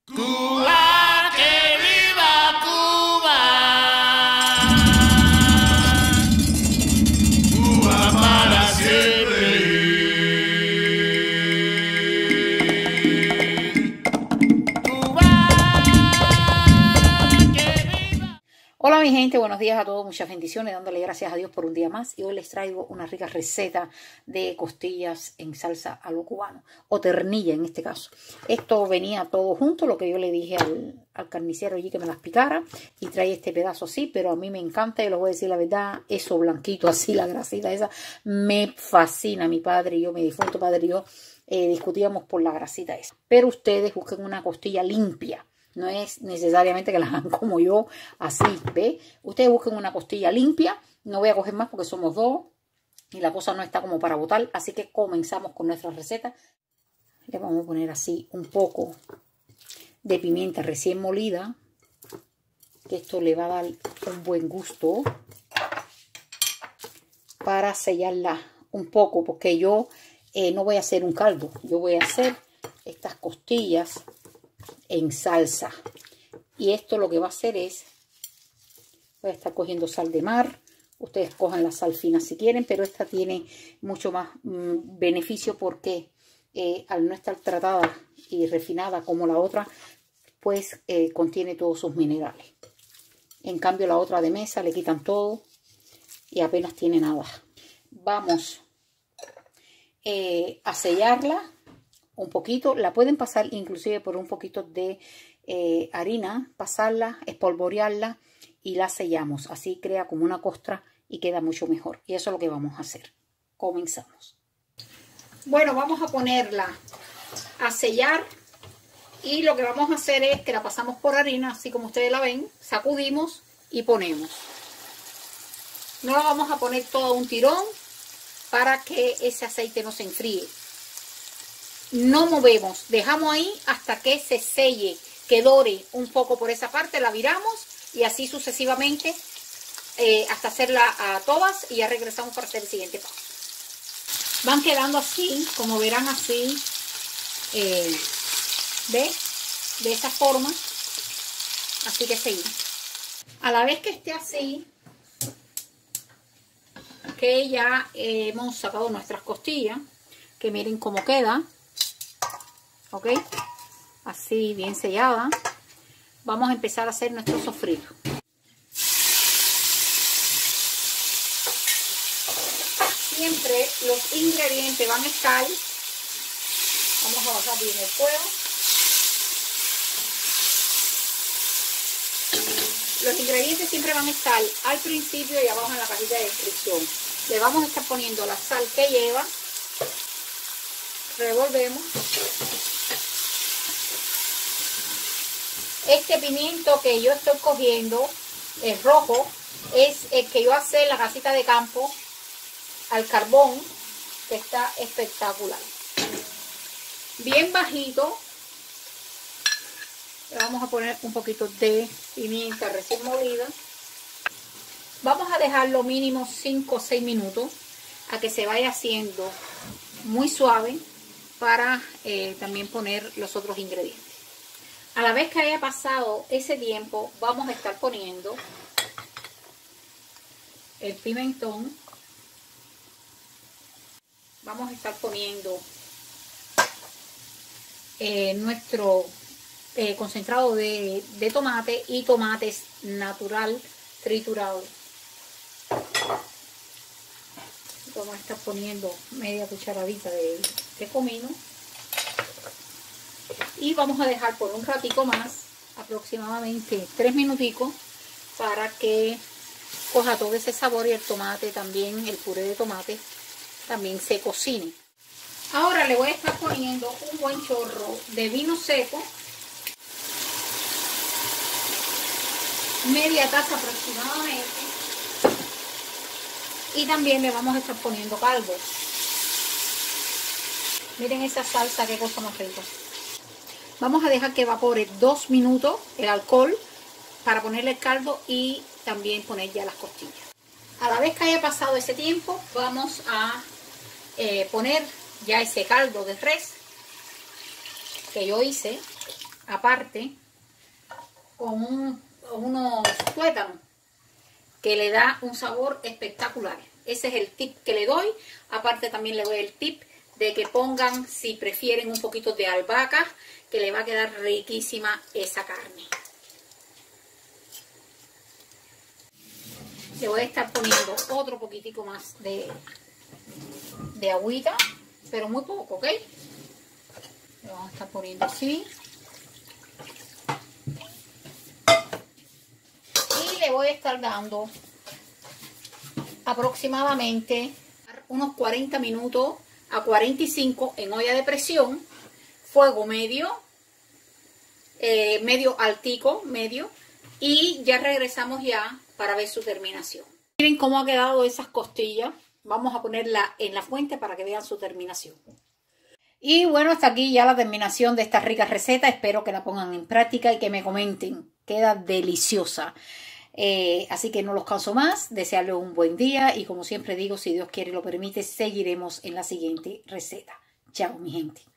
Cuba, que viva Cuba. Cuba para siempre. Cuba, que viva. Hola mi gente, buenos días a todos, muchas bendiciones, dándole gracias a Dios por un día más. Y hoy les traigo una rica receta de costillas en salsa a lo cubano, o ternilla en este caso. Esto venía todo junto, lo que yo le dije al carnicero allí que me las picara, y trae este pedazo así, pero a mí me encanta, y les voy a decir la verdad, eso blanquito así, la grasita esa, me fascina. Mi padre y yo, mi difunto padre y yo, discutíamos por la grasita esa. Pero ustedes busquen una costilla limpia. No es necesariamente que las hagan como yo, así, ¿ve? Ustedes busquen una costilla limpia. No voy a coger más porque somos dos y la cosa no está como para botar. Así que comenzamos con nuestra receta. Le vamos a poner así un poco de pimienta recién molida, que esto le va a dar un buen gusto para sellarla un poco, porque yo no voy a hacer un caldo. Yo voy a hacer estas costillas en salsa, y esto lo que va a hacer es, voy a estar cogiendo sal de mar. Ustedes cojan la sal fina si quieren, pero esta tiene mucho más beneficio porque al no estar tratada y refinada como la otra, pues contiene todos sus minerales. En cambio la otra de mesa le quitan todo y apenas tiene nada. Vamos a sellarla un poquito. La pueden pasar inclusive por un poquito de harina, pasarla, espolvorearla y la sellamos. Así crea como una costra y queda mucho mejor. Y eso es lo que vamos a hacer. Comenzamos. Bueno, vamos a ponerla a sellar, y lo que vamos a hacer es que la pasamos por harina, así como ustedes la ven, sacudimos y ponemos. No la vamos a poner todo a un tirón para que ese aceite no se enfríe. No movemos, dejamos ahí hasta que se selle, que dore un poco por esa parte, la viramos y así sucesivamente hasta hacerla a todas, y ya regresamos para hacer el siguiente paso. Van quedando así, como verán, así, ¿ve? De esa forma, así que seguimos. A la vez que esté así, que ya hemos sacado nuestras costillas, que miren cómo queda. ¿Ok? Así bien sellada. Vamos a empezar a hacer nuestro sofrito. Siempre los ingredientes van a estar. Vamos a bajar bien el fuego. Los ingredientes siempre van a estar al principio y abajo en la cajita de descripción. Le vamos a estar poniendo la sal que lleva. Revolvemos. Este pimiento que yo estoy cogiendo, el rojo, es el que yo hice en la casita de campo al carbón, que está espectacular. Bien bajito. Le vamos a poner un poquito de pimienta recién molida. Vamos a dejarlo mínimo 5 o 6 minutos a que se vaya haciendo muy suave, para también poner los otros ingredientes. A la vez que haya pasado ese tiempo, vamos a estar poniendo el pimentón. Vamos a estar poniendo nuestro concentrado de tomate y tomates natural triturado. Vamos a estar poniendo media cucharadita de comino. Y vamos a dejar por un ratico más, aproximadamente 3 minuticos, para que coja todo ese sabor y el tomate también, el puré de tomate, también se cocine. Ahora le voy a estar poniendo un buen chorro de vino seco, media taza aproximadamente, y también le vamos a estar poniendo caldo. Miren esa salsa, qué cosa más rica. Vamos a dejar que evapore 2 minutos el alcohol para ponerle el caldo y también poner ya las costillas. A la vez que haya pasado ese tiempo, vamos a poner ya ese caldo de res que yo hice. aparte con unos tuétanos que le da un sabor espectacular. Ese es el tip que le doy. Aparte también le doy el tip de que pongan, si prefieren, un poquito de albahaca, que le va a quedar riquísima esa carne. Le voy a estar poniendo otro poquitico más de agüita, pero muy poco, ¿ok? Le vamos a estar poniendo así. Y le voy a estar dando aproximadamente unos 40 minutos a 45 en olla de presión, fuego medio, medio altico, medio, y ya regresamos ya para ver su terminación. Miren cómo ha quedado esas costillas. Vamos a ponerla en la fuente para que vean su terminación. Y bueno, hasta aquí ya la terminación de esta rica receta. Espero que la pongan en práctica y que me comenten. Queda deliciosa. Así que no los canso más. Desearles un buen día. Y como siempre digo, si Dios quiere y lo permite, seguiremos en la siguiente receta. Chao, mi gente.